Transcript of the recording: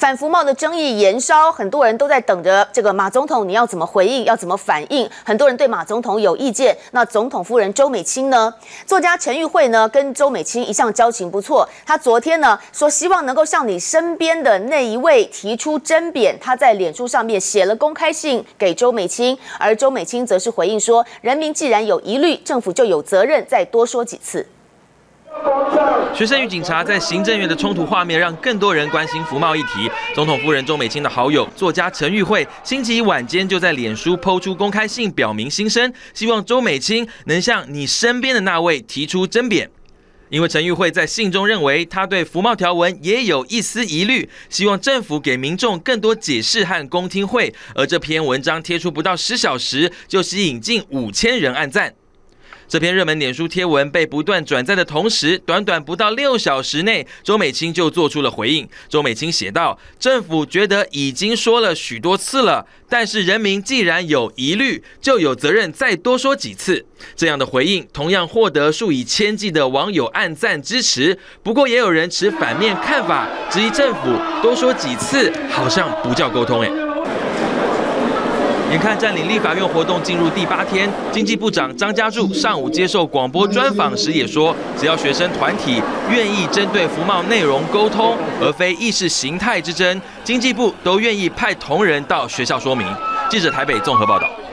反服贸的争议延烧，很多人都在等着这个马总统你要怎么回应，要怎么反应。很多人对马总统有意见。那总统夫人周美青呢？作家陈玉慧呢，跟周美青一向交情不错。她昨天呢说，希望能够向你身边的那一位提出甄贬。她在脸书上面写了公开信给周美青，而周美青则是回应说，人民既然有疑虑，政府就有责任再多说几次。 学生与警察在行政院的冲突画面，让更多人关心服贸议题。总统夫人周美青的好友作家陈玉慧，星期一晚间就在脸书抛出公开信，表明心声，希望周美青能向你身边的那位提出甄贬。因为陈玉慧在信中认为，他对服贸条文也有一丝疑虑，希望政府给民众更多解释和公听会。而这篇文章贴出不到10小时，就吸引近5000人按赞。 这篇热门脸书贴文被不断转载的同时，短短不到6小时内，周美青就做出了回应。周美青写道：“政府觉得已经说了许多次了，但是人民既然有疑虑，就有责任再多说几次。”这样的回应同样获得数以千计的网友按赞支持。不过，也有人持反面看法，质疑政府多说几次好像不叫沟通。眼看占领立法院活动进入第8天，经济部长张家柱上午接受广播专访时也说，只要学生团体愿意针对服贸内容沟通，而非意识形态之争，经济部都愿意派同仁到学校说明。记者台北综合报道。